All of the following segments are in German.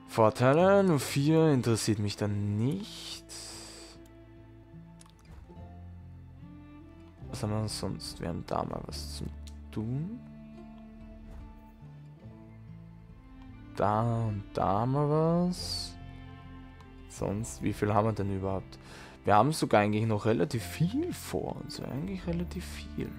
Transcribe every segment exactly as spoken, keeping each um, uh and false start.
Vorteile, nur vier, interessiert mich dann nicht. Was haben wir sonst? Wir haben da mal was zu tun. Da und da mal was. Sonst, wie viel haben wir denn überhaupt? Wir haben sogar eigentlich noch relativ viel vor uns. Eigentlich relativ viel.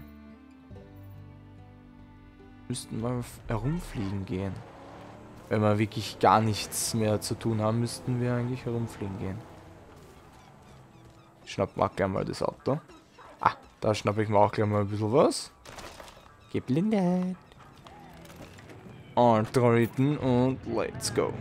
Müssten wir herumfliegen gehen. Wenn wir wirklich gar nichts mehr zu tun haben, müssten wir eigentlich herumfliegen gehen. Schnappen wir gleich mal das Auto. Ah, da schnappe ich mir auch gleich mal ein bisschen was. Geblindet. Antreten und let's go.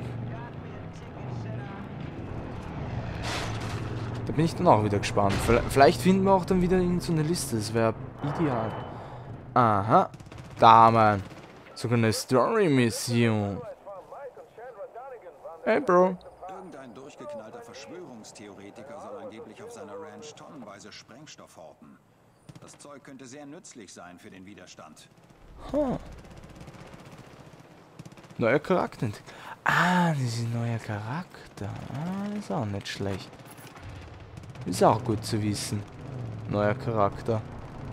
Da bin ich dann auch wieder gespannt. Vielleicht finden wir auch dann wieder in so eine Liste. Das wäre ideal. Aha. Da, Mann. Sogar eine Story-Mission. Hey, Bro. Irgendein durchgeknallter Verschwörungstheoretiker soll angeblich auf seiner Ranch tonnenweise Sprengstoff horten. Das Zeug könnte sehr nützlich sein für den Widerstand. Huh. Neuer Charakter. Ah, das ist ein neuer Charakter. Ah, ist auch nicht schlecht. Ist auch gut zu wissen. Neuer Charakter.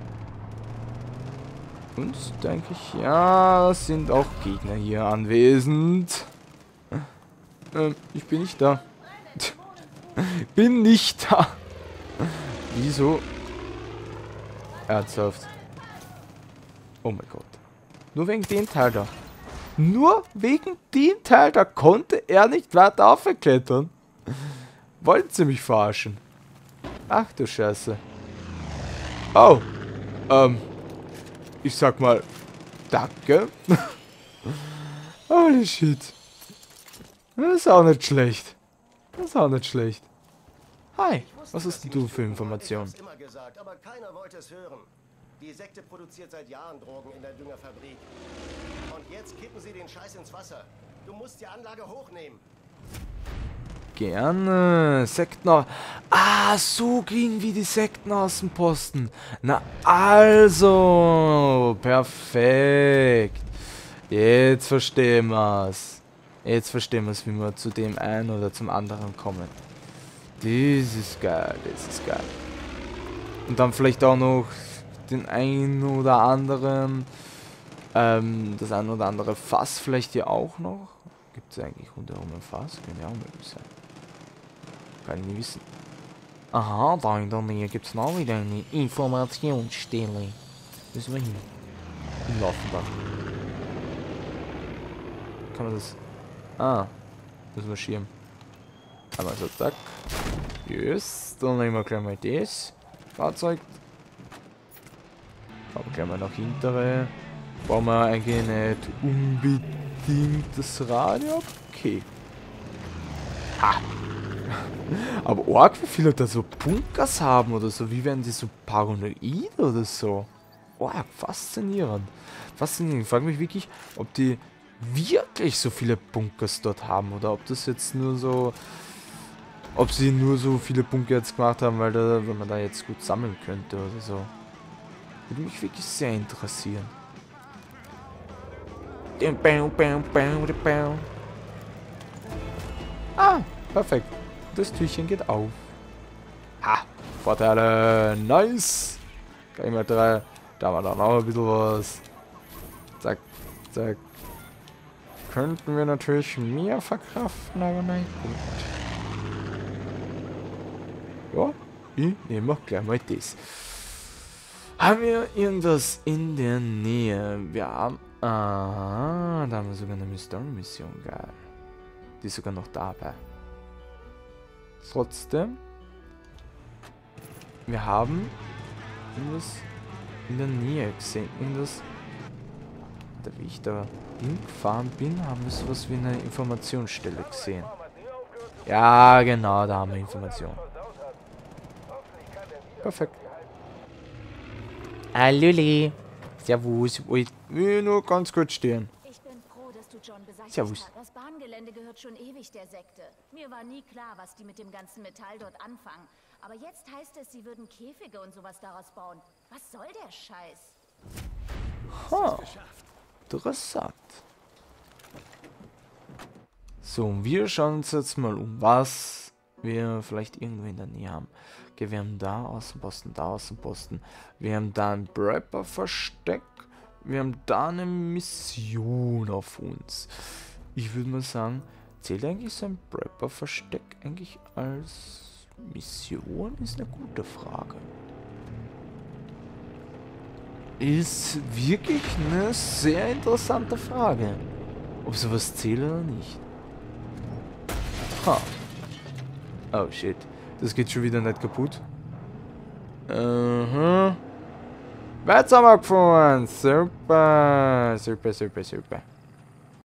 Und denke ich, ja, sind auch Gegner hier anwesend. Ähm, ich bin nicht da. Bin nicht da. Wieso? Ernsthaft. Oh mein Gott. Nur wegen dem Teil da. Nur wegen dem Teil da konnte er nicht weiter aufklettern. Wollten sie mich verarschen? Ach du Scheiße. Oh. Ähm. Ich sag mal, danke. Holy shit. Das ist auch nicht schlecht. Das ist auch nicht schlecht. Hi, was hast denn du für Informationen? Ich hab's immer gesagt, aber keiner wollte es hören. Die Sekte produziert seit Jahren Drogen in der Düngerfabrik. Und jetzt kippen sie den Scheiß ins Wasser. Du musst die Anlage hochnehmen. Gerne. Sekten. Ah, so kriegen wir die Sektenaußenposten. Na also. Perfekt. Jetzt verstehen wir's. Jetzt verstehen wir's, wie wir zu dem einen oder zum anderen kommen. Das ist geil. Das ist geil. Und dann vielleicht auch noch den einen oder anderen. Ähm, das ein oder andere Fass vielleicht hier auch noch. Gibt es eigentlich rundherum ein Fass? Könnte ja auch möglich sein. Kann ich nicht wissen. Aha, da in der Nähe gibt es noch wieder eine Informationsstelle. Müssen wir hin. Im Laufenbach. Kann man das... Ah. Müssen wir schirmen. Aber so, zack. Yes. Dann nehmen wir gleich mal das Fahrzeug. Aber gleich mal nach hintere. Brauchen wir eigentlich nicht unbedingt das Radio. Okay. Ha. Aber arg, wie viele da so Bunkers haben oder so. Wie werden die so paranoid oder so? Arg, faszinierend. Faszinierend. Ich frage mich wirklich, ob die wirklich so viele Bunkers dort haben. Oder ob das jetzt nur so... Ob sie nur so viele Bunker jetzt gemacht haben, weil, da, weil man da jetzt gut sammeln könnte oder so. Würde mich wirklich sehr interessieren. Ah, perfekt. Das Türchen geht auf. Ha, Vorteile. Nice. Gleich mal drei. Da war dann auch ein bisschen was. Zack, zack. Könnten wir natürlich mehr verkraften, aber nein, gut. Ja, ich nehme auch gleich mal das. Haben wir irgendwas in der Nähe? Wir haben... Ah, da haben wir sogar eine Mystery-Mission. Geil. Die ist sogar noch dabei. Trotzdem. Wir haben irgendwas in der Nähe gesehen. Irgendwas... Da wie ich da hingefahren bin, haben wir sowas wie eine Informationsstelle gesehen. Ja, genau, da haben wir Informationen. Perfekt. Hallöli. Servus. Ich will nur ganz kurz stehen. Ich bin froh, dass du John beseitigt Servus. hast. Das Bahngelände gehört schon ewig der Sekte. Mir war nie klar, was die mit dem ganzen Metall dort anfangen. Aber jetzt heißt es, sie würden Käfige und sowas daraus bauen. Was soll der Scheiß? Ha. Interessant. So, und wir schauen uns jetzt mal um, was wir vielleicht irgendwo in der Nähe haben. Okay, wir haben da Außenposten, da Außenposten. Wir haben da ein Prepper-Versteck. Wir haben da eine Mission auf uns. Ich würde mal sagen, zählt eigentlich so ein Prepper-Versteck eigentlich als Mission? Ist eine gute Frage. Ist wirklich eine sehr interessante Frage. Ob sowas zählt oder nicht. Ha. Oh shit. Das geht schon wieder nicht kaputt. Aha. Weiter haben wir gefahren. Super. Super, super, super.